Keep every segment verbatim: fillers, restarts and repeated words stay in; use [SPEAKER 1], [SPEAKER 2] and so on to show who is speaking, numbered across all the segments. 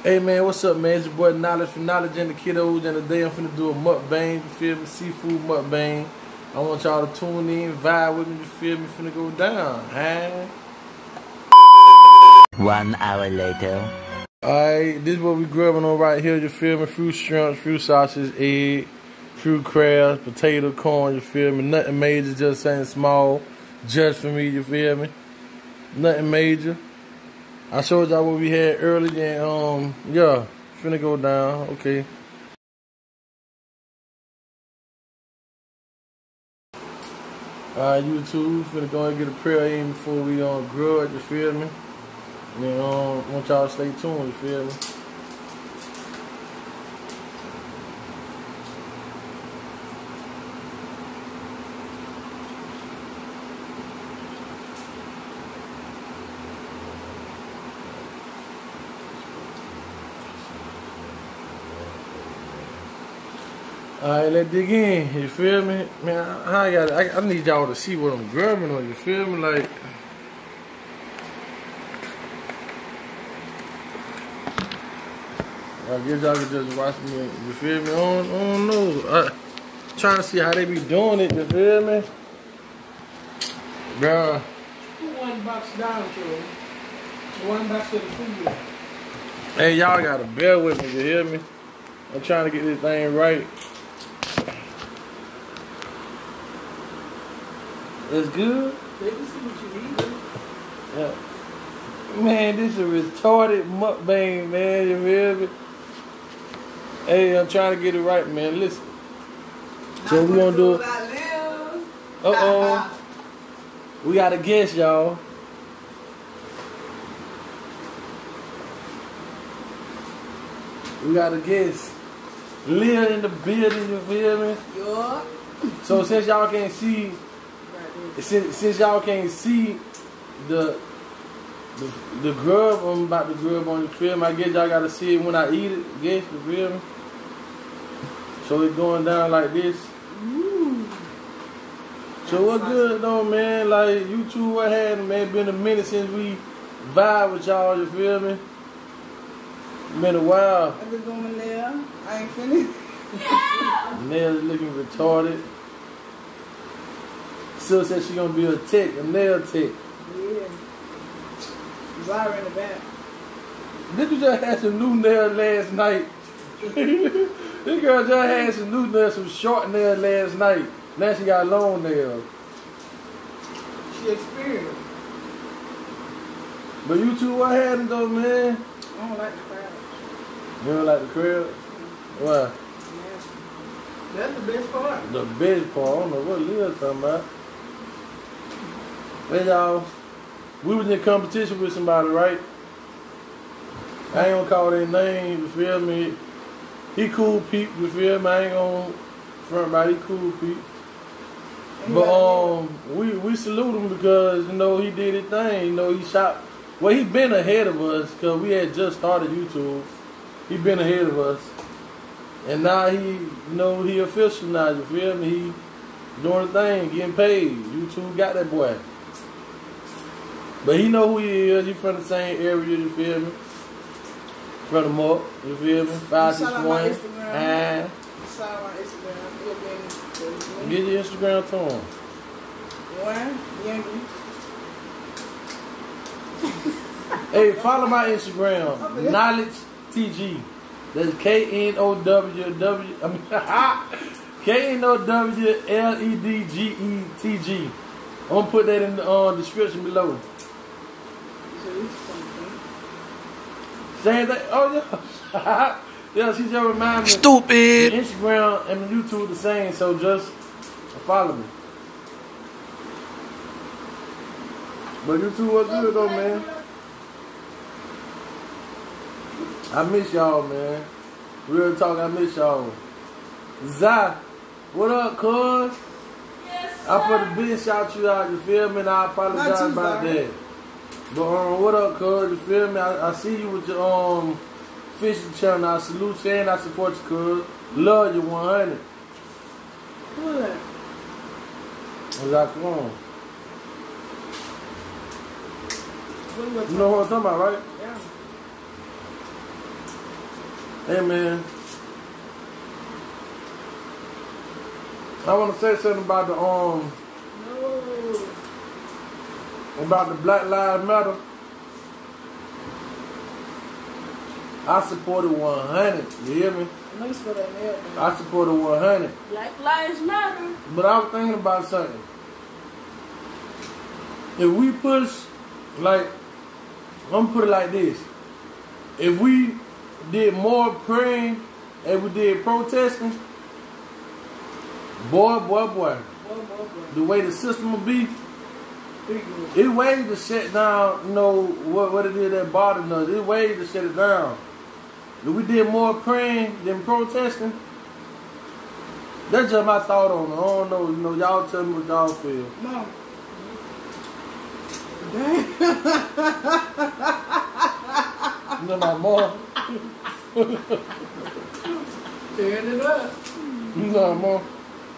[SPEAKER 1] Hey man, what's up man? It's your boy Knowledge for Knowledge and the Kiddos, and today I'm finna do a mukbang, you feel me? Seafood mukbang. I want y'all to tune in, vibe with me, you feel me? Finna go down, huh?
[SPEAKER 2] One hour later.
[SPEAKER 1] Alright, this is what we grubbing on right here, you feel me? Fruit shrimps, fruit sausage, egg, fruit crabs, potato, corn, you feel me? Nothing major, just something small, just for me, you feel me? Nothing major. I showed y'all what we had earlier, and um, yeah, finna go down, okay. Alright, YouTube, finna go and get a prayer in before we um, grudge, you feel me? And then, um, want y'all to stay tuned, you feel me? Alright, let's dig in, you feel me? Man, I, I, got, I, I need y'all to see what I'm grubbing on, you feel me? Like, I guess y'all can just watch me, you feel me? I don't, I don't know. I, trying to see how they be doing it, you feel me? Bruh.
[SPEAKER 3] Put one box down to it. One box to the food.
[SPEAKER 1] Hey, y'all gotta bear with me, you hear me? I'm trying to get this thing right. It's good?
[SPEAKER 3] They can see what you need.
[SPEAKER 1] Yeah. Man, this is a retarded mukbang, man, you feel me? Hey, I'm trying to get it right, man. Listen. So we gonna do it. Uh-oh. We got a guest, y'all. We got a guest. Live in the building, you feel me?
[SPEAKER 3] Yeah.
[SPEAKER 1] So since y'all can't see, since, since y'all can't see the, the the grub I'm about to grub on, you feel me? I guess y'all gotta see it when I eat it, guess, you feel me? So it's going down like this.
[SPEAKER 3] Ooh.
[SPEAKER 1] So what's good though, man? Like YouTube, what happened, man? Been a minute since we vibe with y'all, you feel me? Been a while.
[SPEAKER 3] I just doing my nail. I ain't finished.
[SPEAKER 1] Nails looking retarded. Still said she gonna be a tech, a nail tech.
[SPEAKER 3] Yeah. Zara in the back.
[SPEAKER 1] Did you just have some new nails last night? This girl just had some new nails, some short nails last night. Now she got long nails.
[SPEAKER 3] She experienced.
[SPEAKER 1] But you two, what happened though, man?
[SPEAKER 3] I don't like the crowd.
[SPEAKER 1] You don't like the crib? Why?
[SPEAKER 3] Yeah. That's the best part.
[SPEAKER 1] The best part, I don't know what Leah's talking about. Hey y'all, we was in competition with somebody, right? I ain't gonna call their name, you feel me? He cool peep, you feel me? I ain't gonna front about, he cool peep. But um, we, we salute him because, you know, he did his thing. You know, he shot, well, he been ahead of us because we had just started YouTube. He been ahead of us. And now he, you know, he official now, you feel me? He doing the thing, getting paid. YouTube got that boy. But he know who he is. He from the same area, you feel me? From the Muck, you feel me? five six one. And get your Instagram to him.
[SPEAKER 3] One, Yankee.
[SPEAKER 1] Hey, follow my Instagram, Knowledge T G. That's K N O W W. I mean, K N O W L E D G E T G. I'm gonna put that in the uh, description below. Same thing. Oh yeah. Yeah, she just reminded me.
[SPEAKER 2] Stupid.
[SPEAKER 1] Instagram and YouTube the same, so just follow me. But YouTube was good though, man. I miss y'all, man. Real talk, I miss y'all. Zai, what up, cuz?
[SPEAKER 3] Yes,
[SPEAKER 1] I put a big shout you out, you feel me? And I apologize
[SPEAKER 3] too,
[SPEAKER 1] about
[SPEAKER 3] sorry.
[SPEAKER 1] that. But um, what up, cuz? You feel me? I, I see you with your um fishing channel. I salute you and I support you, cuz. Love you one hundred.
[SPEAKER 3] Who is that?
[SPEAKER 1] What's that from?
[SPEAKER 3] What are you
[SPEAKER 1] You know what I'm talking about, right?
[SPEAKER 3] Yeah.
[SPEAKER 1] Hey man, I want to say something about the um
[SPEAKER 3] No.
[SPEAKER 1] about the Black Lives Matter. I supported one hundred. You hear me?
[SPEAKER 3] I know you spell that mail, man.
[SPEAKER 1] I supported one hundred.
[SPEAKER 2] Black Lives Matter.
[SPEAKER 1] But I was thinking about something. If we push, like, I'm gonna put it like this. If we did more praying and we did protesting, boy, boy, boy,
[SPEAKER 3] Boy, boy, boy.
[SPEAKER 1] the way the system will be,
[SPEAKER 3] Big one.
[SPEAKER 1] it ways to shut down, you know, what, what it is that bothers us. It ways to shut it down. If we did more praying than protesting, that's just my thought on it. I don't know, you know, y'all tell me what y'all feel.
[SPEAKER 3] Mom. Damn.
[SPEAKER 1] You know my mom.
[SPEAKER 3] Tearing it up.
[SPEAKER 1] You know my mom.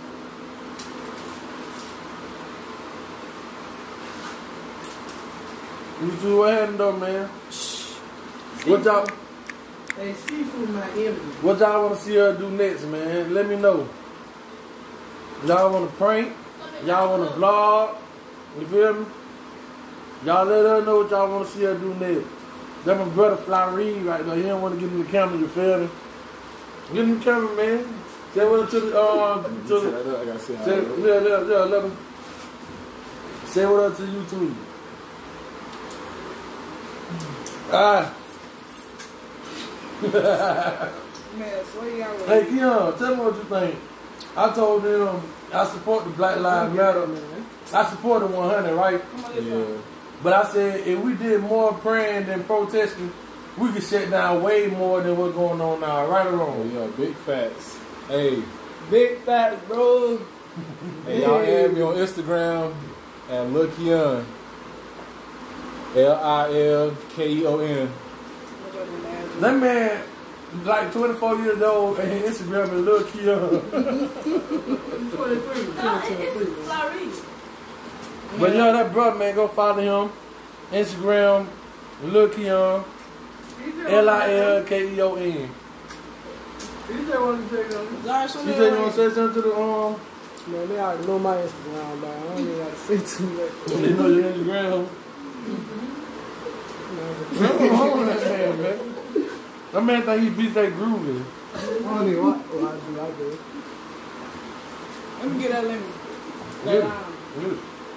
[SPEAKER 1] You two what happened though, man? What y'all
[SPEAKER 3] Hey, seafood my enemy.
[SPEAKER 1] what y'all wanna see her do next, man? Let me know. Y'all wanna prank? Y'all wanna vlog? You feel me? Y'all let her know what y'all wanna see her do next. That's my brother Fly Reed right there. He don't wanna get in the camera, you feel me? Get in the camera, man. Say what up to the uh to the
[SPEAKER 4] I gotta say,
[SPEAKER 1] say, yeah, yeah, yeah, let me say what up to YouTube. Ah.
[SPEAKER 3] Man, swear y'all was.
[SPEAKER 1] Hey, Keon, tell me what you think. I told them I support the Black Lives Matter. I support the one hundred, right?
[SPEAKER 4] yeah.
[SPEAKER 1] But I said if we did more praying than protesting, we could shut down way more than what's going on now, right or
[SPEAKER 4] Oh,
[SPEAKER 1] wrong?
[SPEAKER 4] yeah, big facts. Hey,
[SPEAKER 3] Big fat bro.
[SPEAKER 4] hey, y'all add me on Instagram at Lil Keon. L I L K E O N.
[SPEAKER 1] That man, like twenty-four years old, and his Instagram is Lil Keon.
[SPEAKER 3] twenty-three.
[SPEAKER 2] No, it- it's Florida.
[SPEAKER 1] But yeah, that brother, man, go follow him. Instagram, Lil Keon, L I L K E O N.
[SPEAKER 3] You just want to take on
[SPEAKER 2] Sorry, so
[SPEAKER 1] You said you want to say something to the um?
[SPEAKER 3] Man, they already know my Instagram, but I don't even got to say too much.
[SPEAKER 1] They know your Instagram. What's wrong with that man, man? That man think he beats that groovy.
[SPEAKER 3] I don't even want oh, I do, I do. Let me get that lemon.
[SPEAKER 1] Yeah. Yeah.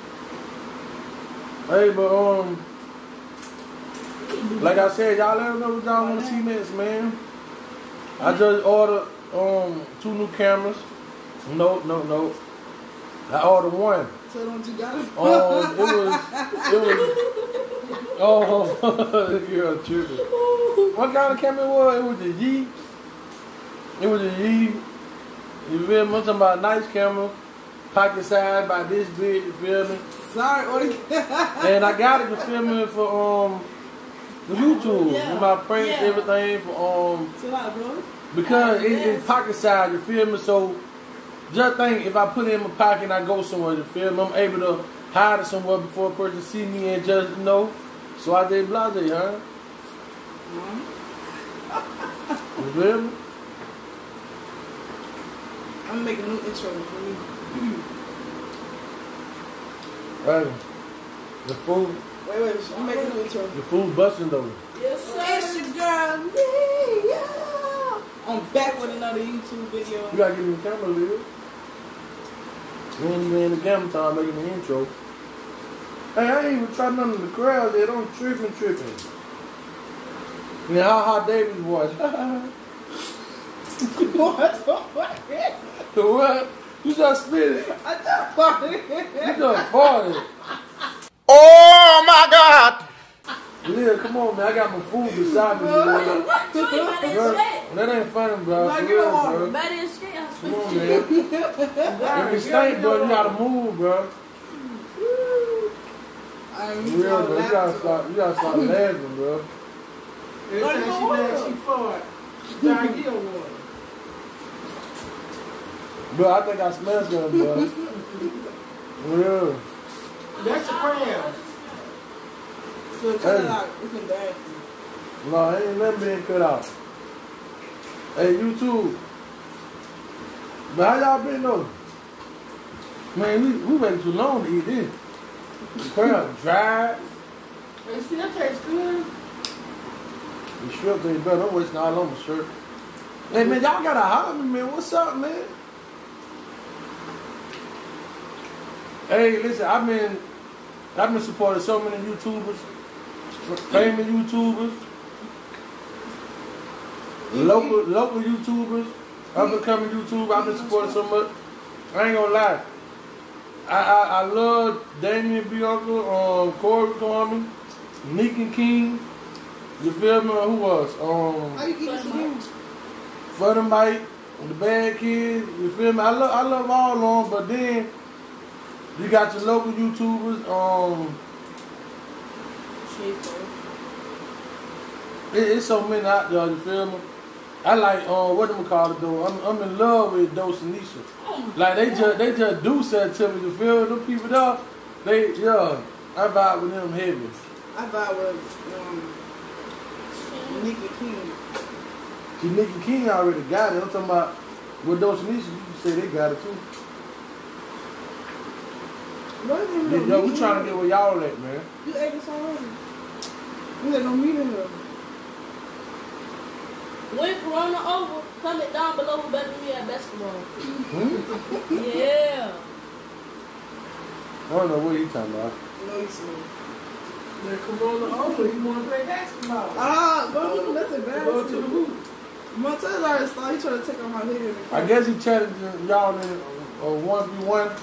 [SPEAKER 1] Hey, but um, like I said, y'all let us know what y'all want to see next, man. I just ordered um two new cameras. No, no, no. I ordered one.
[SPEAKER 3] So don't you got it?
[SPEAKER 1] Um, it was, it was. Oh, this girl tripping. What kind of camera it was? It was a Yee. It was a Yee. You feel me? I'm talking about a nice camera, pocket size, about this big. You feel me?
[SPEAKER 3] Sorry, order.
[SPEAKER 1] And I got it, you feel me, for um for YouTube,
[SPEAKER 2] Yeah.
[SPEAKER 1] for my pranks,
[SPEAKER 2] Yeah.
[SPEAKER 1] everything for um
[SPEAKER 3] Chill out, bro.
[SPEAKER 1] because it,
[SPEAKER 2] Yes.
[SPEAKER 1] it's pocket size, you feel me? So just think if I put it in my pocket and I go somewhere, you feel me? I'm able to hide it somewhere before a person see me and just you know. So I did blase, huh? You feel me?
[SPEAKER 3] I'm gonna make a new intro for you.
[SPEAKER 1] Right. The food,
[SPEAKER 3] Wait, wait, I'm making a new intro.
[SPEAKER 1] the food busting though.
[SPEAKER 2] Yes, sir.
[SPEAKER 3] It's your girl, Leah. I'm back with another YouTube video.
[SPEAKER 1] You gotta give me the camera, Lil. We ain't even in the camera time making the intro. Hey, I ain't even tried none of the crowds yet. I'm tripping, tripping. Yeah, how hot Davis voice.
[SPEAKER 3] What? What?
[SPEAKER 1] What? You just spit it.
[SPEAKER 3] I just farted.
[SPEAKER 1] You just farted.
[SPEAKER 5] Oh my God!
[SPEAKER 1] Lil, come on, man. I got my food beside me. Lil.
[SPEAKER 2] What? You ain't better
[SPEAKER 1] Bro,
[SPEAKER 2] than shit.
[SPEAKER 1] that ain't funny, bro.
[SPEAKER 3] Like
[SPEAKER 1] For
[SPEAKER 3] you
[SPEAKER 1] real,
[SPEAKER 3] are.
[SPEAKER 1] bro.
[SPEAKER 2] Better than shit. I
[SPEAKER 1] Come on,
[SPEAKER 2] swear.
[SPEAKER 1] man. If you stink, bro, you gotta move, bro.
[SPEAKER 3] I
[SPEAKER 1] For
[SPEAKER 3] mean,
[SPEAKER 1] real, bro. You gotta stop. You gotta stop laughing, bro.
[SPEAKER 3] Every time she mad, she fart. She gotta get one.
[SPEAKER 1] Bro, I think I smell something, bro. For real.
[SPEAKER 3] That's a crown. So cut it out. It's embarrassing.
[SPEAKER 1] No, I ain't letting me cut out. Hey, YouTube. But how y'all been though? Man, we, we waited too long to eat this. The crab dry.
[SPEAKER 3] It still tastes good.
[SPEAKER 1] The shrimp ain't better. I'm wasting all on my shirt. Hey man, y'all gotta holler at me, man. What's up, man? Hey, listen, I've been I've been supporting so many YouTubers, famous YouTubers, local local YouTubers, up and coming YouTubers. I've been supporting so much. I ain't gonna lie. I I, I love Damien Bianca, um, Corey Carmen, Nick and King. You feel me? Who else? Um,
[SPEAKER 2] How you get this again?
[SPEAKER 1] For the Mike, the Bad Kids. You feel me? I love I love all of them, but then you got your local YouTubers. Um, it, it's so many out there. You feel me? I like um, what do we call it though? I'm I'm in love with Dose and Nisha. Like they just they just do something to me. You feel me? Them people there, they yeah. I vibe with them heavy.
[SPEAKER 2] I vibe with um, Nicky King.
[SPEAKER 1] See, Nicky King already got it. I'm talking about with Dose and Nisha. You can say they got it too.
[SPEAKER 2] What is it?
[SPEAKER 1] Yeah, yo, we trying to get where y'all at, man.
[SPEAKER 2] You ate this already? You had no meat in here.
[SPEAKER 6] When Corona over, comment down below who better than me at basketball.
[SPEAKER 1] Hmm?
[SPEAKER 6] Yeah.
[SPEAKER 1] I don't know what you talking about.
[SPEAKER 2] No, you smell.
[SPEAKER 3] When Corona over, you want to play basketball.
[SPEAKER 2] Ah, go, that's
[SPEAKER 3] Go to the
[SPEAKER 2] embarrassing.
[SPEAKER 3] hoop.
[SPEAKER 2] Montez already started. He trying to take off my head.
[SPEAKER 1] I guess he challenging y'all in a one v one.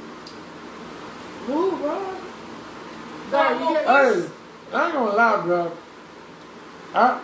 [SPEAKER 2] Who, bro?
[SPEAKER 3] Dog, you get
[SPEAKER 1] Hey, I ain't gonna lie, bro. I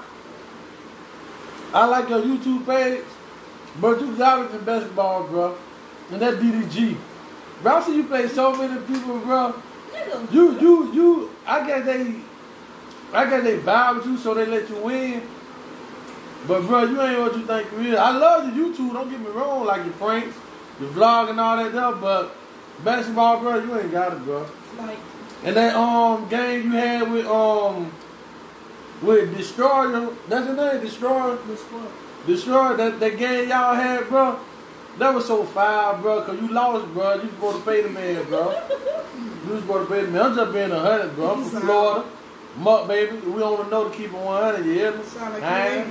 [SPEAKER 1] I like your YouTube page, but you got it in basketball, bro. And that D D G. Bro, I see you play so many people, bro.
[SPEAKER 6] Nigga.
[SPEAKER 1] You, you, you, I guess they, I guess they vibe with you so they let you win. But, bro, you ain't what you think you is. I love your YouTube, don't get me wrong, like your pranks, your vlog and all that stuff, but basketball, bro, you ain't got it, bro.
[SPEAKER 2] Like,
[SPEAKER 1] And that um game you had with um with Destroyer, that's the name, Destroyer.
[SPEAKER 2] this what?
[SPEAKER 1] Destroyer, that, that game y'all had, bro. That was so foul, bro, cause you lost, bro. You supposed to pay the man, bro. You was supposed to pay the man. I'm just being a hundred, bro. I'm from Florida. Muck, baby. We don't know to keep it one hundred, you hear me?
[SPEAKER 2] Sound like
[SPEAKER 1] I
[SPEAKER 2] you
[SPEAKER 1] ain't.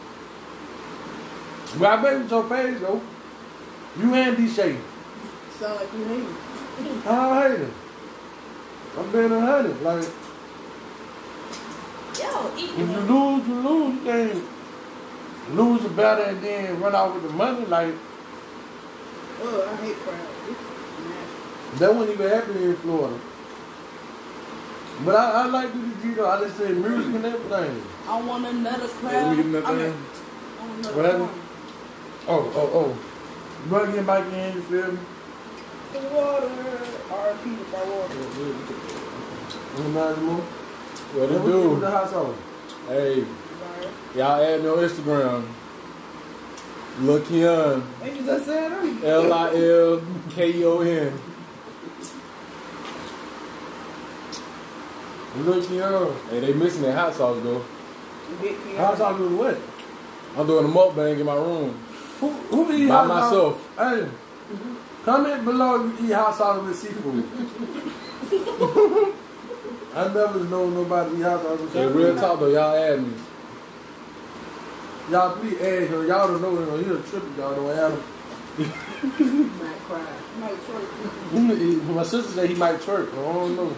[SPEAKER 1] But I bet you your page, though. You and D Shay.
[SPEAKER 2] Sound like you hate me.
[SPEAKER 1] I hate it. I'm being a hundred. Like,
[SPEAKER 6] Yo, eat
[SPEAKER 1] if you
[SPEAKER 6] me.
[SPEAKER 1] lose, you lose. You can't lose the battle and then run out with the money. Like,
[SPEAKER 2] Oh, I hate crowd. Nah.
[SPEAKER 1] that wouldn't even happen in Florida. But I, I like D D G though. I just say music and everything.
[SPEAKER 2] I want another
[SPEAKER 4] Yeah,
[SPEAKER 2] crowd.
[SPEAKER 4] we get nothing.
[SPEAKER 2] I mean, I want another
[SPEAKER 1] What happened?
[SPEAKER 2] crowd.
[SPEAKER 1] Oh, oh, oh. Brother getting back in, you feel me?
[SPEAKER 2] The water. R I P to my water.
[SPEAKER 1] Any mind more?
[SPEAKER 4] What it
[SPEAKER 1] What you with
[SPEAKER 4] do?
[SPEAKER 1] the household?
[SPEAKER 4] Hey,
[SPEAKER 2] Right.
[SPEAKER 4] y'all add me on Instagram. Look young.
[SPEAKER 2] Ain't you just said that?
[SPEAKER 4] L I L K E O N.
[SPEAKER 1] Look here.
[SPEAKER 4] Hey, they missing that hot sauce though.
[SPEAKER 2] Big P R.
[SPEAKER 1] Household with what?
[SPEAKER 4] I'm doing a mukbang in my room.
[SPEAKER 1] Who, who eat
[SPEAKER 4] By
[SPEAKER 1] hot
[SPEAKER 4] myself.
[SPEAKER 1] sauce? Hey, comment below if you eat hot sauce with seafood. I never know nobody eat hot sauce with
[SPEAKER 4] Hey,
[SPEAKER 1] seafood.
[SPEAKER 4] real talk though, y'all add me.
[SPEAKER 1] Y'all please add him. Y'all don't know him. He's a trippy. Y'all don't add him.
[SPEAKER 2] Might cry. Might twerk.
[SPEAKER 1] He- My sister said he might twerk. I don't know.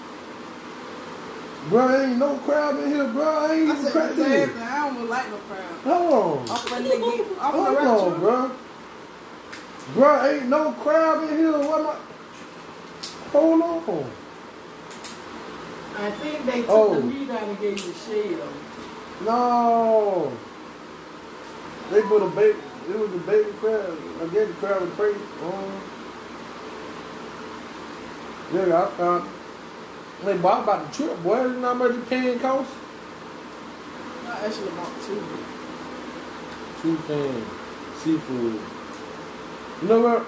[SPEAKER 1] Bro, ain't no crowd in here, bro. I ain't
[SPEAKER 2] I
[SPEAKER 1] even
[SPEAKER 2] said
[SPEAKER 1] crowd
[SPEAKER 2] the
[SPEAKER 1] in
[SPEAKER 2] same
[SPEAKER 1] here.
[SPEAKER 2] thing. I don't like no crowd.
[SPEAKER 1] Hold on.
[SPEAKER 2] I'm from the get. I'm from
[SPEAKER 1] Hold
[SPEAKER 2] the
[SPEAKER 1] on,
[SPEAKER 2] restaurant.
[SPEAKER 1] bro. Bro, ain't no crowd in here. What am I? Hold on.
[SPEAKER 3] I think they took
[SPEAKER 1] Oh.
[SPEAKER 3] the meat out and gave you the shell.
[SPEAKER 1] No. They put a baby. It was a baby crab. I guess the crab was crazy. Um, yeah, I found it. Hey, boy, I'm about to trip, boy. You know how much the pan cost?
[SPEAKER 2] I actually bought two.
[SPEAKER 1] Two pan seafood. You know what?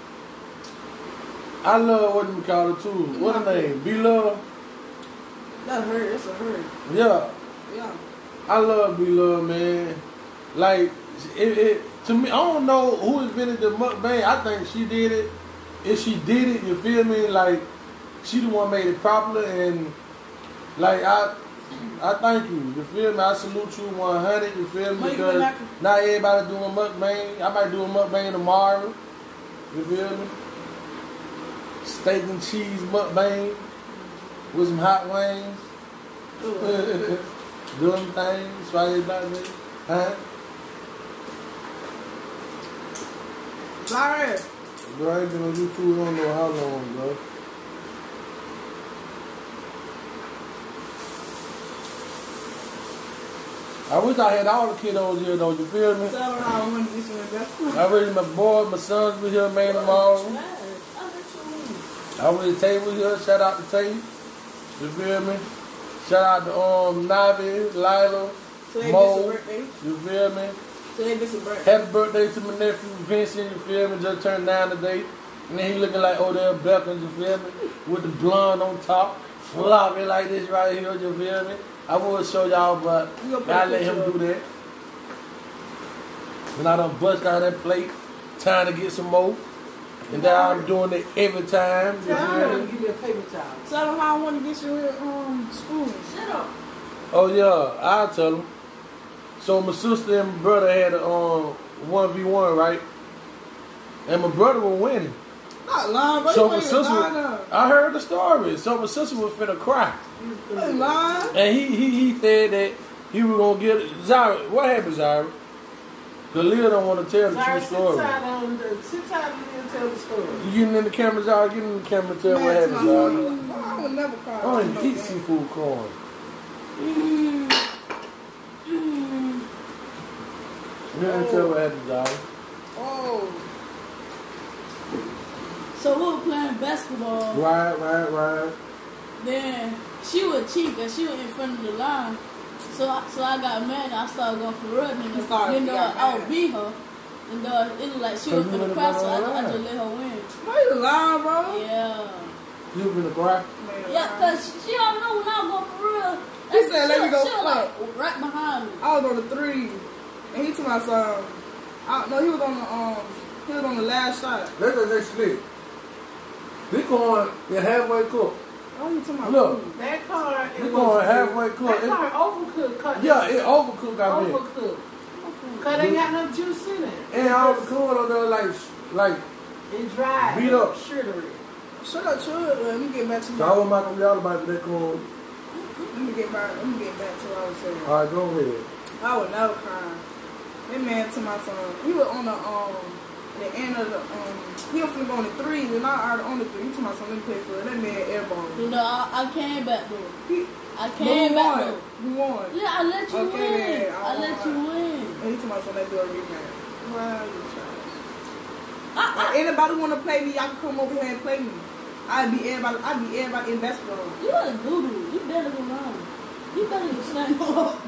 [SPEAKER 1] I love what you call it too. What's the name? B-Love?
[SPEAKER 2] That hurt. It's a hurt.
[SPEAKER 1] Yeah.
[SPEAKER 2] Yeah.
[SPEAKER 1] I love B-Love, man. Like, it, it to me, I don't know who invented the mukbang. I think she did it. If she did it, you feel me? Like she the one made it popular, and like I, I thank you. You feel me? I salute you one hundred. You feel me? Because not everybody doing mukbang. I might do a mukbang tomorrow. You feel me? Steak and cheese mukbang with some hot wings. Doing things, try it like that. Huh?
[SPEAKER 2] Sorry.
[SPEAKER 1] Bro, I ain't been on YouTube, I don't know how long, bro. I wish I had all the kiddos here, though, you feel me?
[SPEAKER 2] So I don't know how many this one that's
[SPEAKER 1] I wish my boy, my sons be here, man, tomorrow. I wish Tay was here, shout out to Tay. You feel me? Shout out to um, Navi, Lila,
[SPEAKER 2] so
[SPEAKER 1] Mo.
[SPEAKER 2] birthday.
[SPEAKER 1] You feel me?
[SPEAKER 2] So they miss a birthday.
[SPEAKER 1] Happy birthday to my nephew Vincent, you feel me? Just turned nine today. And then he looking like Odell Beckham, you feel me? With the blonde on top, floppy like this right here, you feel me? I would show y'all, but I let him do that. And I done bust down that plate, trying to get some more. And then I'm doing it every time. You feel me?
[SPEAKER 3] Give me a paper towel.
[SPEAKER 2] Tell them how I want to get you a um, spoon.
[SPEAKER 6] Shut up.
[SPEAKER 1] Oh yeah, I'll tell him. So my sister and my brother had a um, one v one, right? And my brother was winning.
[SPEAKER 2] Not lying, but
[SPEAKER 1] So
[SPEAKER 2] you
[SPEAKER 1] my
[SPEAKER 2] ain't
[SPEAKER 1] sister,
[SPEAKER 2] lying up.
[SPEAKER 1] I heard the story. So my sister was finna cry.
[SPEAKER 2] You ain't lying.
[SPEAKER 1] And he, he, he said that he was gonna get it. Zyra, what happened, Zyra? The Leah don't want to tell the true story.
[SPEAKER 3] Sit tight and tell the story.
[SPEAKER 1] You getting in the camera, Zyra? Get in the camera and tell what
[SPEAKER 2] Man,
[SPEAKER 1] happened,
[SPEAKER 2] to my
[SPEAKER 1] Zyra.
[SPEAKER 2] mama. I would never cry.
[SPEAKER 1] I don't even eat seafood corn. You didn't tell what happened, Zyra.
[SPEAKER 2] Oh.
[SPEAKER 6] So we were playing basketball.
[SPEAKER 1] Right, right, right.
[SPEAKER 6] Then she was cheap and she was in front of the line. So I, so I got mad and I started going for real. And
[SPEAKER 2] You started-
[SPEAKER 6] then
[SPEAKER 2] you
[SPEAKER 6] uh,
[SPEAKER 2] got
[SPEAKER 6] I would
[SPEAKER 2] mad.
[SPEAKER 6] beat her. And uh, it looked like she
[SPEAKER 1] So
[SPEAKER 6] was
[SPEAKER 1] you
[SPEAKER 6] going to
[SPEAKER 1] would've
[SPEAKER 6] cry,
[SPEAKER 1] been
[SPEAKER 6] so I,
[SPEAKER 1] on the
[SPEAKER 6] I
[SPEAKER 1] line.
[SPEAKER 6] just let her win.
[SPEAKER 2] Why you lying, bro?
[SPEAKER 6] Yeah.
[SPEAKER 1] You finna cry?
[SPEAKER 2] Man,
[SPEAKER 6] Yeah, because she don't know when I go for real.
[SPEAKER 2] He said, "Let me go
[SPEAKER 6] She was
[SPEAKER 2] play."
[SPEAKER 6] like right behind me.
[SPEAKER 2] I was on the three, and he told my son, I, no, he was on the um, he was on the last shot.
[SPEAKER 1] That's the next slip. This corn is halfway cooked.
[SPEAKER 2] Oh, you talking about
[SPEAKER 1] Look.
[SPEAKER 2] food?
[SPEAKER 3] That car,
[SPEAKER 1] This
[SPEAKER 3] it
[SPEAKER 1] corn
[SPEAKER 3] was
[SPEAKER 1] halfway cooked.
[SPEAKER 3] That
[SPEAKER 1] It-
[SPEAKER 3] car overcooked. Cut.
[SPEAKER 1] Yeah, it overcooked, I mean.
[SPEAKER 3] Overcooked. Cause they got no juice in it.
[SPEAKER 1] And all the corn on there, like, like,
[SPEAKER 3] It dried.
[SPEAKER 1] Beat up.
[SPEAKER 3] Sugary.
[SPEAKER 2] Shut up, shut up. Let me get back to
[SPEAKER 1] so
[SPEAKER 2] my.
[SPEAKER 1] I want my gonna y'all about that corn.
[SPEAKER 2] Let me get back. Let me get back to what I was saying.
[SPEAKER 1] All right, go ahead.
[SPEAKER 2] I would never cry. That man to my son, he was on the um the end of the um he was finna go on the threes and I already on the three. He told my son, let me play for it. That man airball.
[SPEAKER 6] You know, I, I came back though.
[SPEAKER 2] He,
[SPEAKER 6] I
[SPEAKER 2] but
[SPEAKER 6] came
[SPEAKER 2] who
[SPEAKER 6] back
[SPEAKER 2] won?
[SPEAKER 6] though.
[SPEAKER 2] Who won?
[SPEAKER 6] Yeah, I let you
[SPEAKER 2] Okay,
[SPEAKER 6] win.
[SPEAKER 2] then, I
[SPEAKER 6] I let
[SPEAKER 2] won.
[SPEAKER 6] you win.
[SPEAKER 2] And he told my son, let's do a rematch. Wow, you trash.
[SPEAKER 6] I,
[SPEAKER 2] Like,
[SPEAKER 6] I,
[SPEAKER 2] anybody wanna play me, y'all can come over here and play me. I'd be everybody. I'd be everybody in basketball.
[SPEAKER 6] you a doodoo. You better go run. You better go stand up.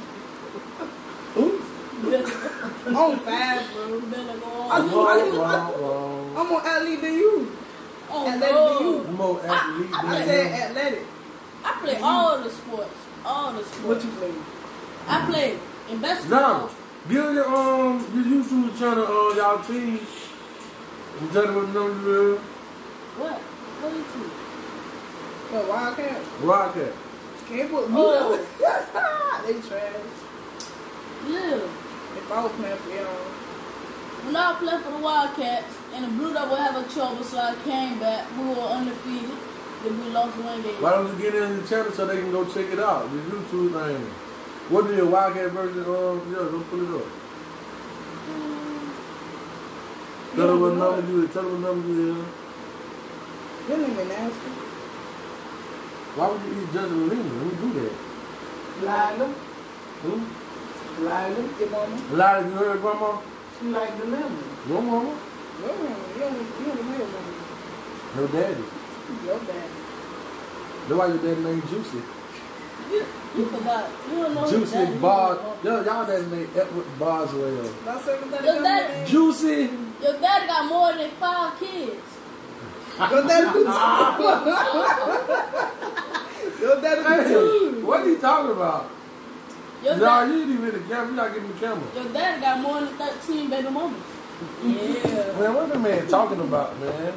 [SPEAKER 1] Ooh.
[SPEAKER 6] You better go.
[SPEAKER 2] I'm fast, bro.
[SPEAKER 6] You better go
[SPEAKER 2] I
[SPEAKER 6] on.
[SPEAKER 2] do- I do-
[SPEAKER 1] Wrong, wrong.
[SPEAKER 2] I'm more athlete than you.
[SPEAKER 6] Oh,
[SPEAKER 2] Athletic
[SPEAKER 6] no.
[SPEAKER 2] than you.
[SPEAKER 1] More athlete
[SPEAKER 2] I
[SPEAKER 1] than
[SPEAKER 2] said
[SPEAKER 1] him.
[SPEAKER 2] athletic.
[SPEAKER 6] I play all the sports. All the sports.
[SPEAKER 2] What you play?
[SPEAKER 6] I play in
[SPEAKER 1] Now,
[SPEAKER 6] basketball.
[SPEAKER 1] give your um your YouTube channel on y'all team. And tell them what number is.
[SPEAKER 6] What? What you do?
[SPEAKER 2] What, Wildcat?
[SPEAKER 1] Rocket.
[SPEAKER 2] Can't put
[SPEAKER 6] Oh.
[SPEAKER 2] blue. They trash.
[SPEAKER 6] Yeah.
[SPEAKER 2] If I was playing for y'all.
[SPEAKER 6] When I played for the Wildcats and the Blue Devil have a trouble, so I came back. We were undefeated. Then we lost one game.
[SPEAKER 1] Why don't you get in the channel so they can go check it out? The YouTube thing. What is your Wildcat version? Um, yeah, go pull it up. Tell them what number you is. Tell them what number you is.
[SPEAKER 2] Your name is nasty.
[SPEAKER 1] Why would you eat Justin Lima? Who do that?
[SPEAKER 3] Lila.
[SPEAKER 1] Who?
[SPEAKER 3] Lila.
[SPEAKER 2] Your mama.
[SPEAKER 1] A lot of you heard grandma?
[SPEAKER 3] She like the lemon.
[SPEAKER 1] Your mama?
[SPEAKER 2] Your mama. You don't, you don't know your mama.
[SPEAKER 1] Her daddy.
[SPEAKER 2] Your dad.
[SPEAKER 1] That's why your daddy named Juicy.
[SPEAKER 6] You, you forgot. You don't know
[SPEAKER 1] Juicy
[SPEAKER 6] who that
[SPEAKER 1] Bar.
[SPEAKER 6] is.
[SPEAKER 1] Yo, y'all daddy named Edward Boswell.
[SPEAKER 2] That's everything.
[SPEAKER 6] Your daddy-
[SPEAKER 1] Juicy.
[SPEAKER 6] Your daddy got more than five kids.
[SPEAKER 2] Your daddy. Your daddy.
[SPEAKER 1] Hey, what are you talking about?
[SPEAKER 6] Your,
[SPEAKER 1] No,
[SPEAKER 6] dad,
[SPEAKER 1] you ain't even in the camera. You not getting the camera.
[SPEAKER 6] your daddy got more than thirteen baby mamas.
[SPEAKER 2] Yeah.
[SPEAKER 1] Man, what that man talking about, man?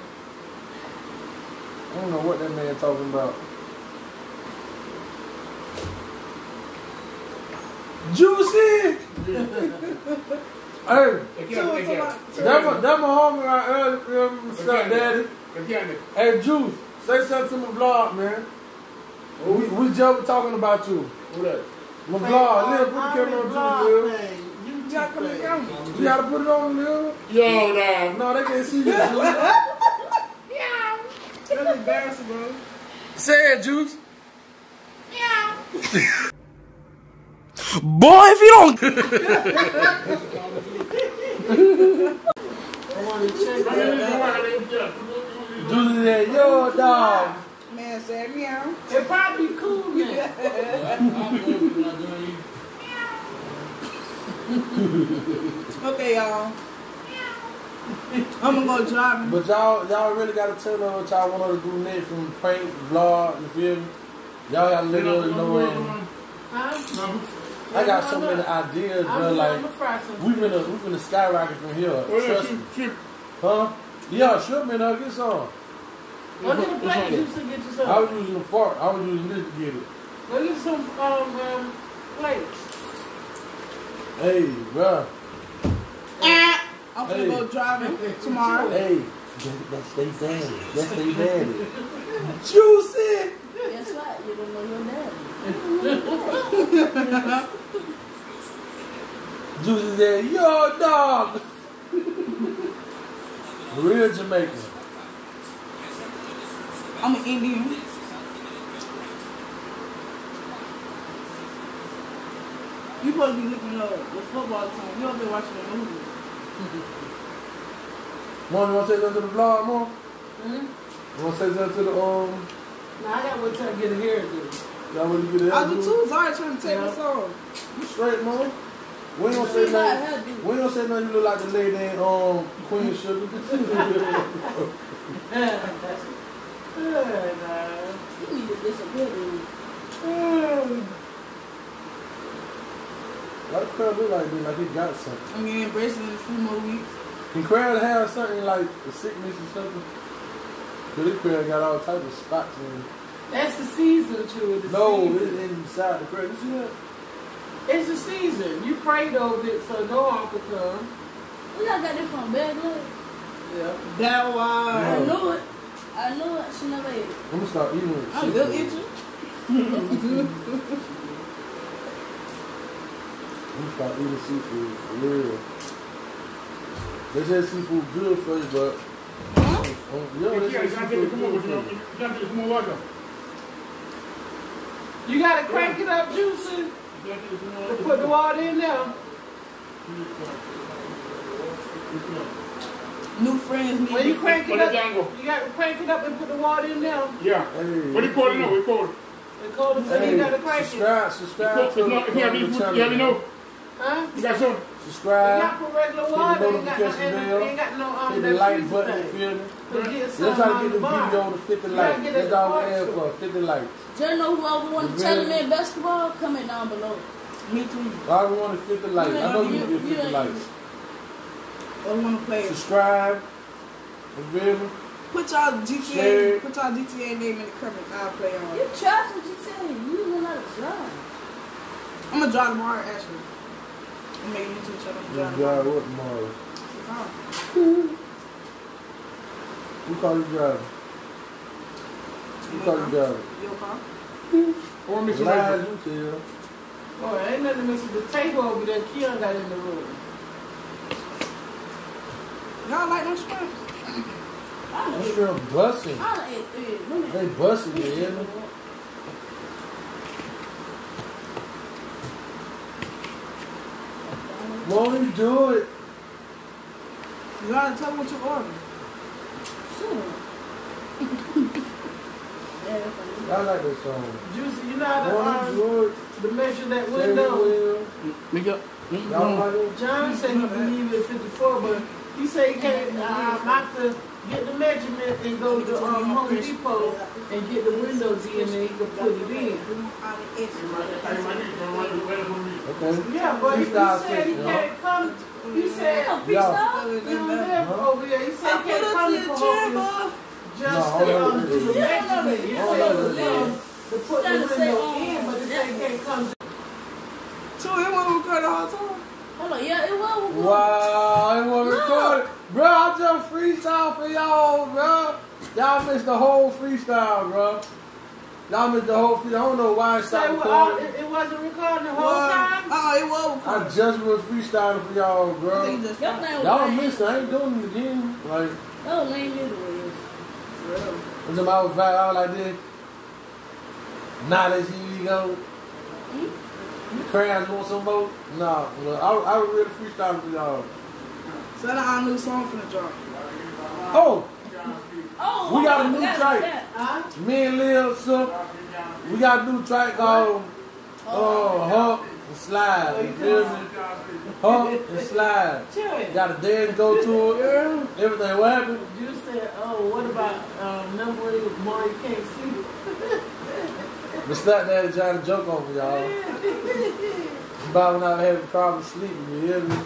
[SPEAKER 1] I don't know what that man talking about. Juicy! Hey, that my, that my homie right earlier, um, stepdaddy. Hey, Juice, say something to my vlog, man. We, we just talking about you.
[SPEAKER 3] Who that?
[SPEAKER 1] My vlog, Lil, put the camera on Juice, Lil.
[SPEAKER 2] You gotta come and come.
[SPEAKER 1] You gotta put it on, Lil.
[SPEAKER 3] Yo, no.
[SPEAKER 1] No, they can't see you, Juice.
[SPEAKER 2] That's embarrassing, bro.
[SPEAKER 1] Say it, Juice.
[SPEAKER 5] Boy, if you don't.
[SPEAKER 1] Juice said, yo, dog.
[SPEAKER 2] Man said meow.
[SPEAKER 3] It probably cool, man.
[SPEAKER 2] Okay, y'all. I'm gonna go driving.
[SPEAKER 1] But y'all, y'all really gotta tell her what y'all want her to do next from prank, vlog, you feel me? Y'all gotta let her know. And I got so many ideas, bro. Like we finna, we finna skyrocket from here. Trust me. Huh? Yeah, should be now. Get some.
[SPEAKER 3] Go get a plate juice and get you
[SPEAKER 1] I
[SPEAKER 3] some.
[SPEAKER 1] was using a fork. I was using this to get it.
[SPEAKER 3] Go get some um, um plates.
[SPEAKER 1] Hey, bro.
[SPEAKER 2] I'm gonna
[SPEAKER 1] Hey.
[SPEAKER 2] go driving tomorrow.
[SPEAKER 1] Hey, that's they daddy. That's they daddy. Juicy.
[SPEAKER 6] Guess what? You don't know your daddy.
[SPEAKER 1] Juicy said, yo, dog. Real Jamaican.
[SPEAKER 2] I'm an Indian. You supposed to be looking up the football team. You don't be watching the movie.
[SPEAKER 1] Mom, you want to say something to the vlog, Mom?
[SPEAKER 3] Hmm?
[SPEAKER 1] You want to say something to the, um,
[SPEAKER 3] Now I gotta wait till I get a hairdo.
[SPEAKER 1] y'all want to get it
[SPEAKER 2] I do too. Sorry, trying to take
[SPEAKER 3] Yeah.
[SPEAKER 2] this off.
[SPEAKER 1] You straight, Mom? We ain't gonna say
[SPEAKER 6] You got
[SPEAKER 1] nothing.
[SPEAKER 6] hairdo.
[SPEAKER 1] We ain't gonna say nothing. You look like the lady in, um, Queen Sugar.
[SPEAKER 3] Good, nah.
[SPEAKER 6] You need to disappear, dude.
[SPEAKER 1] Why the crowd look like this? Like he got something.
[SPEAKER 2] I'm getting embracing in a few more weeks.
[SPEAKER 1] Can crowd have something like a sickness or something? Cause this crowd got all types of spots in.
[SPEAKER 3] That's the season, too. The
[SPEAKER 1] No,
[SPEAKER 3] season.
[SPEAKER 1] it's inside the crowd. You see that?
[SPEAKER 3] It's the season. You prayed over it so no harm could come.
[SPEAKER 6] We all got this from bad blood.
[SPEAKER 3] Yeah.
[SPEAKER 2] That why.
[SPEAKER 6] I knew it. I knew it. She never ate it.
[SPEAKER 1] I'm gonna start eating it.
[SPEAKER 2] I'm a little itchy.
[SPEAKER 1] I'm gonna start eating seafood for real. They say seafood good for you, but um, yeah, they say seafood good for you.
[SPEAKER 3] You gotta crank it up, juicy. To put the water in there.
[SPEAKER 2] New friends need
[SPEAKER 3] When you
[SPEAKER 2] to-
[SPEAKER 3] crank it
[SPEAKER 7] Put it
[SPEAKER 3] up,
[SPEAKER 7] down, go.
[SPEAKER 3] you gotta crank it up and put the water in there.
[SPEAKER 7] Yeah.
[SPEAKER 1] Hey,
[SPEAKER 7] What do you call it now? We call it.
[SPEAKER 3] And cold so
[SPEAKER 1] Hey,
[SPEAKER 3] you gotta crank it.
[SPEAKER 1] subscribe, subscribe
[SPEAKER 7] If
[SPEAKER 1] to
[SPEAKER 7] you if you have
[SPEAKER 1] the
[SPEAKER 7] any food,
[SPEAKER 1] channel.
[SPEAKER 7] you let me know.
[SPEAKER 3] Huh?
[SPEAKER 7] You got some?
[SPEAKER 3] You
[SPEAKER 1] Subscribe,
[SPEAKER 3] got put regular
[SPEAKER 1] hit
[SPEAKER 3] water.
[SPEAKER 1] the
[SPEAKER 3] You got no,
[SPEAKER 1] notification
[SPEAKER 3] ain't,
[SPEAKER 1] bell,
[SPEAKER 3] ain't got no um,
[SPEAKER 1] hit the
[SPEAKER 3] that
[SPEAKER 1] like
[SPEAKER 3] freezer
[SPEAKER 1] button, you
[SPEAKER 3] thing.
[SPEAKER 1] feel me?
[SPEAKER 3] To get
[SPEAKER 1] Let's
[SPEAKER 3] some
[SPEAKER 1] try to
[SPEAKER 3] on
[SPEAKER 1] get
[SPEAKER 3] the
[SPEAKER 1] the
[SPEAKER 3] bar.
[SPEAKER 1] video to fifty
[SPEAKER 3] gotta
[SPEAKER 1] likes.
[SPEAKER 3] get it
[SPEAKER 1] That's all we
[SPEAKER 3] apart,
[SPEAKER 1] ask
[SPEAKER 3] so-
[SPEAKER 1] for, fifty likes.
[SPEAKER 6] Just know whoever want to
[SPEAKER 1] You
[SPEAKER 6] challenge
[SPEAKER 1] ready?
[SPEAKER 6] me in basketball, comment down below.
[SPEAKER 2] Me too.
[SPEAKER 1] All we want is fifty likes. I know you get fifty likes.
[SPEAKER 2] I want to play it.
[SPEAKER 1] Subscribe, you feel me?
[SPEAKER 2] Put y'all G T
[SPEAKER 1] Share
[SPEAKER 2] A,
[SPEAKER 1] it.
[SPEAKER 2] put y'all G T A name in the comments. I'll play on
[SPEAKER 6] You
[SPEAKER 2] it.
[SPEAKER 6] trash what you tell you. You don't know how to drive.
[SPEAKER 2] I'm gonna drive tomorrow, actually. I'm making a YouTube channel.
[SPEAKER 1] You
[SPEAKER 2] I'm
[SPEAKER 1] drive
[SPEAKER 2] driving
[SPEAKER 1] what tomorrow?
[SPEAKER 2] tomorrow.
[SPEAKER 1] Who call you driving? Who call you driving?
[SPEAKER 2] Your car?
[SPEAKER 7] Or Mister
[SPEAKER 1] Lies
[SPEAKER 7] Rachel.
[SPEAKER 1] you tell.
[SPEAKER 3] Oh, ain't nothing missing. The table over there, Keon got in the room.
[SPEAKER 2] Y'all like them shrimp?
[SPEAKER 6] I
[SPEAKER 1] That
[SPEAKER 6] don't eat.
[SPEAKER 1] shrimp busting.
[SPEAKER 6] I don't eat three. Women.
[SPEAKER 1] They busting, you hear me? Won't you do it?
[SPEAKER 2] You gotta tell me what you ordered.
[SPEAKER 6] Sure. Yeah, that's funny.
[SPEAKER 1] I like that song.
[SPEAKER 3] Juicy, you know how to,
[SPEAKER 1] Won't
[SPEAKER 3] um,
[SPEAKER 1] you do it?
[SPEAKER 3] to measure that
[SPEAKER 1] Say
[SPEAKER 3] window?
[SPEAKER 1] it will.
[SPEAKER 7] Make up.
[SPEAKER 1] Y'all like it?
[SPEAKER 3] John said he believed in fifty-four, but he said he can't uh, have to get the measurement and go to um, Home Depot and get the windows in and he can put it in.
[SPEAKER 2] I'm
[SPEAKER 7] I might need to run the weather for me.
[SPEAKER 1] Okay.
[SPEAKER 3] Yeah, but he, he
[SPEAKER 1] Freestyle
[SPEAKER 3] said he
[SPEAKER 1] session,
[SPEAKER 3] can't come. He said
[SPEAKER 6] Yeah,
[SPEAKER 3] he
[SPEAKER 6] freestyle.
[SPEAKER 3] don't live over here. He said
[SPEAKER 2] I
[SPEAKER 3] he can't
[SPEAKER 2] put
[SPEAKER 3] come
[SPEAKER 2] up to
[SPEAKER 3] from
[SPEAKER 2] the chair,
[SPEAKER 3] over
[SPEAKER 2] boy.
[SPEAKER 3] just
[SPEAKER 1] No,
[SPEAKER 3] to
[SPEAKER 1] hold
[SPEAKER 3] um,
[SPEAKER 1] on.
[SPEAKER 3] do the
[SPEAKER 6] Yeah, I know
[SPEAKER 3] measurement.
[SPEAKER 6] that.
[SPEAKER 3] He
[SPEAKER 6] Yeah,
[SPEAKER 1] I
[SPEAKER 3] said
[SPEAKER 1] know
[SPEAKER 3] to
[SPEAKER 1] that.
[SPEAKER 3] come to put the
[SPEAKER 6] Trying to say,
[SPEAKER 3] window
[SPEAKER 6] um,
[SPEAKER 3] in, but he said he can't come.
[SPEAKER 2] So it wasn't recorded the whole time.
[SPEAKER 6] Hold on, yeah, it was. It was.
[SPEAKER 1] Wow, it was
[SPEAKER 6] No.
[SPEAKER 1] recorded. Bro, I just freestyle for y'all, bro. Y'all missed the whole freestyle, bro. Y'all missed the whole freestyle. I don't know why it
[SPEAKER 3] Say
[SPEAKER 1] stopped
[SPEAKER 3] what? all-
[SPEAKER 1] recording.
[SPEAKER 3] It, it wasn't recording the whole
[SPEAKER 2] Well,
[SPEAKER 3] time.
[SPEAKER 2] oh, it was
[SPEAKER 1] I
[SPEAKER 2] recorded.
[SPEAKER 1] just was freestyling for y'all,
[SPEAKER 2] I think
[SPEAKER 1] bro.
[SPEAKER 2] he just
[SPEAKER 6] Your
[SPEAKER 2] stopped.
[SPEAKER 6] name was
[SPEAKER 1] Y'all
[SPEAKER 6] lame.
[SPEAKER 1] missed it. I ain't doing it again. Like,
[SPEAKER 6] That was lame anyways.
[SPEAKER 1] I'm talking about vibe out like this. Knowledge, here you go. The crowds want some more? Nah, look, I, I was really freestyling for y'all.
[SPEAKER 2] So that's our new song for the drop.
[SPEAKER 1] Oh,
[SPEAKER 6] Oh,
[SPEAKER 1] We got a
[SPEAKER 6] I
[SPEAKER 1] new
[SPEAKER 6] forgot
[SPEAKER 1] track.
[SPEAKER 6] about that.
[SPEAKER 3] Huh?
[SPEAKER 1] me and Lil, so we got a new track called uh, Hump and Slide. You feel me? Hump and Slide.
[SPEAKER 3] Chill.
[SPEAKER 1] Got a dance to go to it. Everything. What happened?
[SPEAKER 3] You said, oh, what about um, number one more you can't see?
[SPEAKER 1] The stepdaddy trying to joke on me, y'all. About when I was having problems sleeping, you hear me?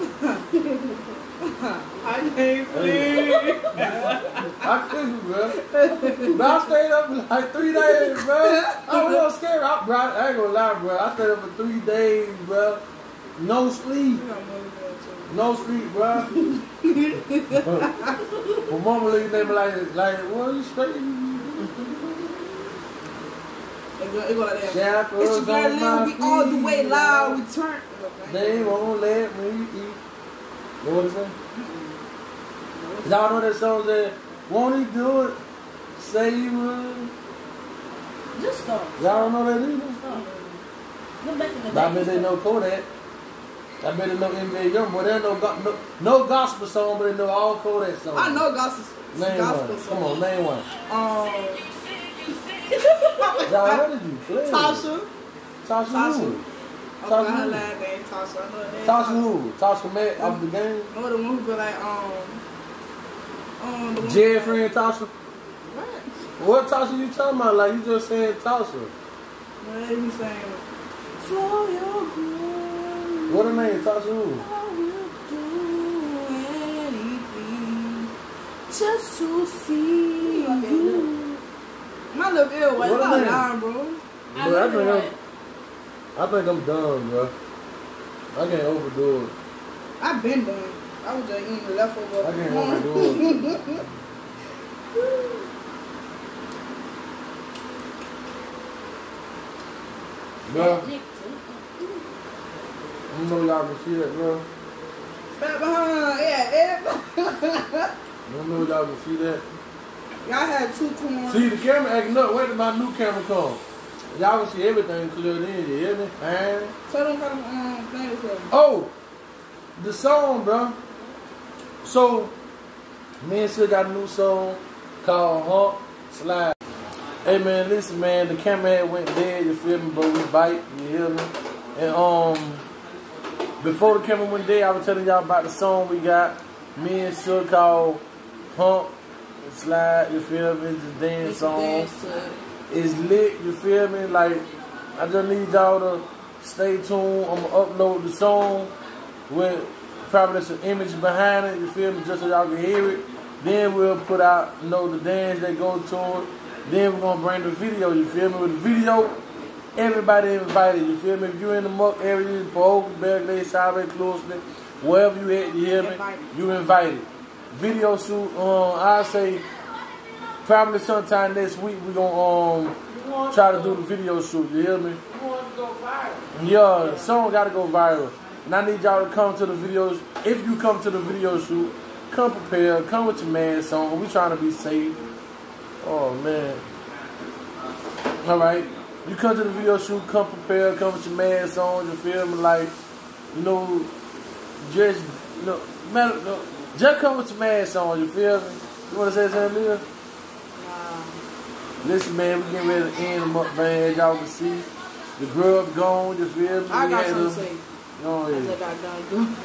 [SPEAKER 3] I can't sleep.
[SPEAKER 1] I couldn't, bro. But I stayed up for like three days, bro. I was a little scared. I, bro, I ain't gonna lie, bro. I stayed up for three days, bro. No sleep. No sleep, bro. My mama looking at me like, like, well, you straight?
[SPEAKER 2] It go, it go like that.
[SPEAKER 1] Shackles
[SPEAKER 2] It's your girl
[SPEAKER 1] on my
[SPEAKER 2] Lil, we all the way
[SPEAKER 1] feet.
[SPEAKER 2] live, we turn.
[SPEAKER 1] They won't let me eat. You know what it say? Y'all know that song that, won't he do it? Say he would.
[SPEAKER 6] Just stop.
[SPEAKER 1] Y'all don't know that either?
[SPEAKER 6] Stop. Go back in the
[SPEAKER 1] I
[SPEAKER 6] day.
[SPEAKER 1] bet they know Kodak. I bet they know N B A Youngboy. They know go- no, no gospel song, but they know all Kodak songs.
[SPEAKER 2] I know gospel,
[SPEAKER 1] Name
[SPEAKER 2] gospel
[SPEAKER 1] one.
[SPEAKER 2] song.
[SPEAKER 1] Come on, name one.
[SPEAKER 2] Um,
[SPEAKER 1] Y'all, what did you play?
[SPEAKER 2] Tasha.
[SPEAKER 1] Tasha
[SPEAKER 2] Tasha.
[SPEAKER 1] who?
[SPEAKER 2] I
[SPEAKER 1] Tasha
[SPEAKER 2] forgot her
[SPEAKER 1] who?
[SPEAKER 2] last name, Tasha. I know her name.
[SPEAKER 1] Tasha who? Tasha Matt off the game?
[SPEAKER 2] No, the one who be like, um, um, the one
[SPEAKER 1] Jerry friend Tasha?
[SPEAKER 2] What?
[SPEAKER 1] What Tasha you talking about? Like you just saying Tasha.
[SPEAKER 2] What are you saying? For your glory,
[SPEAKER 1] What her name? Tasha who?
[SPEAKER 2] I will do anything just to see you. My little girl,
[SPEAKER 1] What
[SPEAKER 2] what's
[SPEAKER 1] her
[SPEAKER 2] not
[SPEAKER 1] name?
[SPEAKER 2] lying, bro?
[SPEAKER 6] I
[SPEAKER 1] Bro, I
[SPEAKER 6] know
[SPEAKER 1] think
[SPEAKER 6] you're
[SPEAKER 1] I'm,
[SPEAKER 6] right.
[SPEAKER 1] I think I'm done, bro. I can't overdo it.
[SPEAKER 2] I've been done. I was just eating the leftover.
[SPEAKER 1] I can't overdo it. Bro,
[SPEAKER 6] Nick,
[SPEAKER 1] you know y'all can see that, bro.
[SPEAKER 2] Fat behind, yeah, yeah.
[SPEAKER 1] You know y'all can see that.
[SPEAKER 2] Y'all had two corn.
[SPEAKER 1] See, the camera acting up. Where did my new camera come? Y'all can see everything cleared in, you hear me? Man.
[SPEAKER 2] Tell them kind of um, thing for me.
[SPEAKER 1] Oh, the song, bro. So, me and Sid got a new song called Hump Slide. Hey man, listen man, the camera went dead, you feel me, but we bite, you hear me? And um, before the camera went dead, I was telling y'all about the song we got. Me and Sid called Hump Slide, you feel me? It's a dance
[SPEAKER 2] It's a
[SPEAKER 1] song.
[SPEAKER 2] dance to it.
[SPEAKER 1] It's lit, you feel me? Like, I just need y'all to stay tuned. I'm gonna upload the song with probably some image behind it, you feel me? Just so y'all can hear it. Then we'll put out, you know, the dance that goes to it. Then we're gonna bring the video, you feel me? With the video, everybody invited, you feel me? If you're in the muck area, Bogue, Berkeley, South Closely, wherever you at, you hear me? You invited. Video shoot, um, I say probably sometime next week we gonna um try to do the video shoot, you hear me?
[SPEAKER 3] You want to go viral?
[SPEAKER 1] Yeah, the song gotta go viral. And I need y'all to come to the videos. If you come to the video shoot, come prepared, come with your mask on. We trying to be safe. Oh man. Alright. You come to the video shoot, come prepared, come with your mask on, you feel me? Like, you know, just you know, man, no, just come with your mask on, you feel me? You wanna say something, Leah? Listen, man, we getting ready to end the mukbang, as y'all can see. The grub gone, you feel me?
[SPEAKER 2] I
[SPEAKER 1] We
[SPEAKER 2] got
[SPEAKER 1] had
[SPEAKER 2] something to
[SPEAKER 1] them-
[SPEAKER 2] say.
[SPEAKER 1] Oh,
[SPEAKER 2] I
[SPEAKER 1] yeah.
[SPEAKER 2] just got done doing.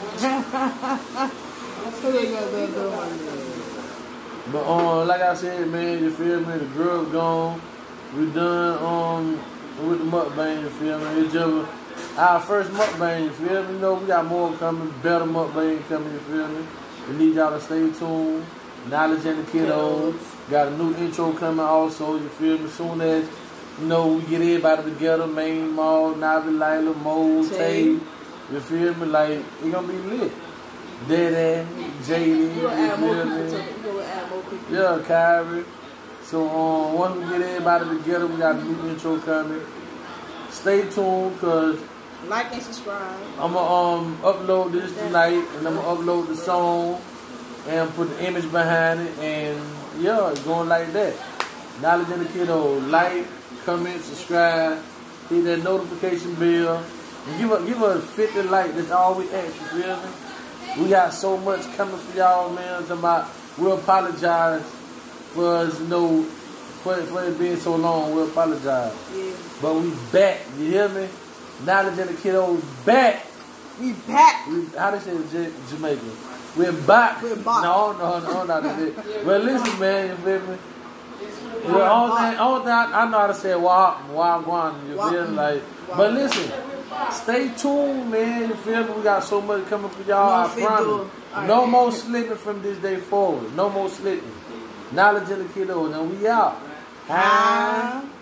[SPEAKER 2] Who they got done doing?
[SPEAKER 1] But um, like I said, man, you feel me? The grub gone. We done um with the mukbang, you feel me? It's just our first mukbang, you feel me? You know, we got more coming, better mukbang coming, you feel me? We need y'all to stay tuned. Knowledge and the kiddos. Got a new intro coming also, you feel me? Soon as, you know, we get everybody together, Main Mall, Navi, Lila, Mo, Tay, you feel me? Like, it gonna be lit. Daddy, J D, you
[SPEAKER 2] We'll add
[SPEAKER 1] feel
[SPEAKER 2] more
[SPEAKER 1] me?
[SPEAKER 2] people to it. We'll add more people.
[SPEAKER 1] Yeah, Kyrie. So um, once we get everybody together, we got a new intro coming. Stay tuned, cause
[SPEAKER 2] Like and subscribe.
[SPEAKER 1] I'm gonna um, upload this tonight, and I'm gonna upload the song and put the image behind it, and yeah, it's going like that. Knowledge and the kiddo, like, comment, subscribe, hit that notification bell, and give us give us fifty likes. That's all we ask. You feel me? We got so much coming for y'all, man. Talking about, we'll apologize for us, you know, for, for it being so long. We'll apologize.
[SPEAKER 2] Yeah.
[SPEAKER 1] But we back. You hear me? Knowledge and the kiddo back.
[SPEAKER 2] We back.
[SPEAKER 1] We, how they say it in J- Jamaica? We're back.
[SPEAKER 2] We're back.
[SPEAKER 1] No, no, no, not that. But listen, man, you feel me? The only thing, only thing I, I know how to say wah, wah, guan, you feel me? Like, but listen, stay tuned, man, you feel me? We got so much coming for y'all, I
[SPEAKER 2] No
[SPEAKER 1] promise.
[SPEAKER 2] fiddle.
[SPEAKER 1] No more slipping from this day forward. No more slipping. Knowledge of the kiddo, and we out.
[SPEAKER 2] Ah.